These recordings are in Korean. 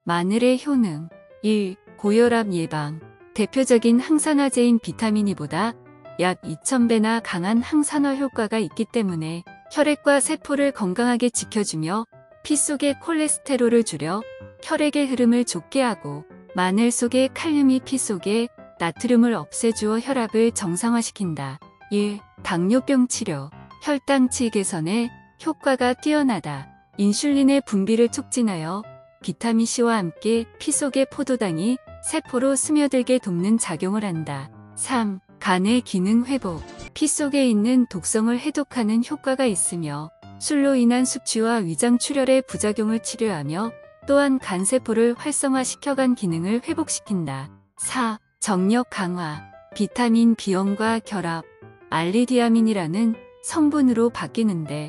마늘의 효능 1. 고혈압 예방. 대표적인 항산화제인 비타민 E보다 약 2000배나 강한 항산화 효과가 있기 때문에 혈액과 세포를 건강하게 지켜주며 피 속의 콜레스테롤을 줄여 혈액의 흐름을 좋게 하고, 마늘 속의 칼륨이 피 속의 나트륨을 없애주어 혈압을 정상화시킨다. 1. 당뇨병 치료. 혈당치 개선에 효과가 뛰어나다. 인슐린의 분비를 촉진하여 비타민C와 함께 피 속의 포도당이 세포로 스며들게 돕는 작용을 한다. 3. 간의 기능 회복. 피 속에 있는 독성을 해독하는 효과가 있으며 술로 인한 숙취와 위장 출혈의 부작용을 치료하며 또한 간세포를 활성화시켜 간 기능을 회복시킨다. 4. 정력 강화. 비타민 B원과 결합, 알리디아민이라는 성분으로 바뀌는데,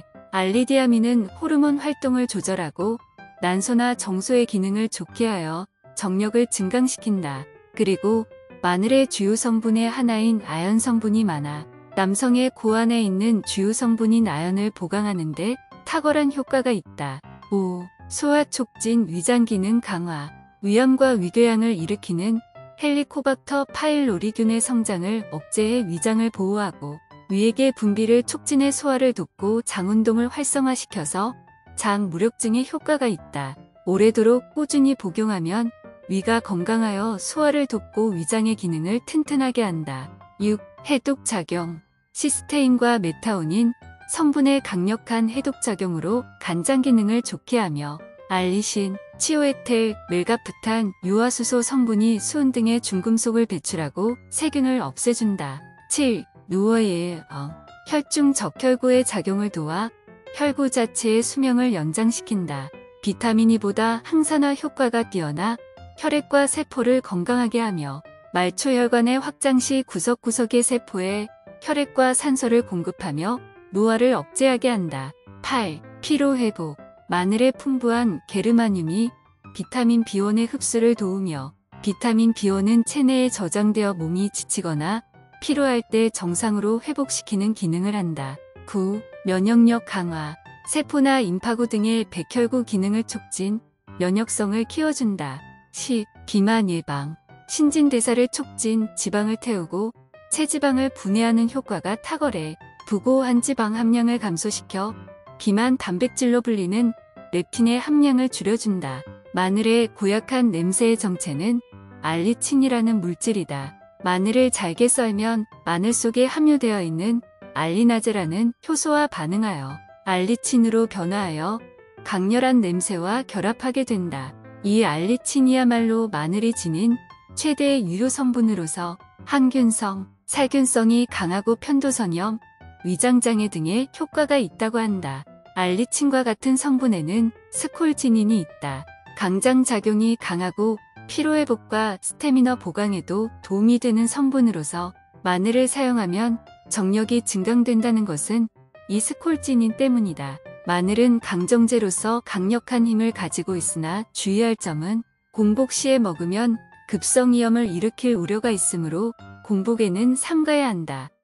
알리디아민은 호르몬 활동을 조절하고 난소나 정소의 기능을 좋게 하여 정력을 증강시킨다. 그리고 마늘의 주요 성분의 하나인 아연 성분이 많아 남성의 고안에 있는 주요 성분인 아연을 보강하는 데 탁월한 효과가 있다. 5. 소화 촉진, 위장 기능 강화. 위염과 위궤양을 일으키는 헬리코박터 파일로리균의 성장을 억제해 위장을 보호하고 위액의 분비를 촉진해 소화를 돕고 장 운동을 활성화시켜서 장 무력증에 효과가 있다. 오래도록 꾸준히 복용하면 위가 건강하여 소화를 돕고 위장의 기능을 튼튼하게 한다. 6. 해독작용. 시스테인과 메타오닌 성분의 강력한 해독작용으로 간장 기능을 좋게 하며 알리신, 치오에텔, 멜가프탄, 유화수소 성분이 수은 등의 중금속을 배출하고 세균을 없애준다. 7. 누어예어. 혈중 적혈구의 작용을 도와 혈구 자체의 수명을 연장시킨다. 비타민 E보다 항산화 효과가 뛰어나 혈액과 세포를 건강하게 하며 말초혈관의 확장 시 구석구석의 세포에 혈액과 산소를 공급하며 노화를 억제하게 한다. 8. 피로회복. 마늘의 풍부한 게르마늄이 비타민 B1의 흡수를 도우며 비타민 B1은 체내에 저장되어 몸이 지치거나 피로할 때 정상으로 회복시키는 기능을 한다. 9. 면역력 강화. 세포나 임파구 등의 백혈구 기능을 촉진, 면역성을 키워준다. 10. 비만 예방. 신진대사를 촉진, 지방을 태우고 체지방을 분해하는 효과가 탁월해 부고한 지방 함량을 감소시켜 비만 단백질로 불리는 렙틴의 함량을 줄여준다. 마늘의 고약한 냄새의 정체는 알리친이라는 물질이다. 마늘을 잘게 썰면 마늘 속에 함유되어 있는 알리나제라는 효소와 반응하여 알리친으로 변화하여 강렬한 냄새와 결합하게 된다. 이 알리친이야말로 마늘이 지닌 최대의 유효 성분으로서 항균성, 살균성이 강하고 편도선염, 위장장애 등의 효과가 있다고 한다. 알리친과 같은 성분에는 스콜지닌이 있다. 강장작용이 강하고 피로회복과 스태미너 보강에도 도움이 되는 성분으로서 마늘을 사용하면 정력이 증강된다는 것은 이 스콜지닌 때문이다. 마늘은 강정제로서 강력한 힘을 가지고 있으나 주의할 점은 공복 시에 먹으면 급성위염을 일으킬 우려가 있으므로 공복에는 삼가야 한다.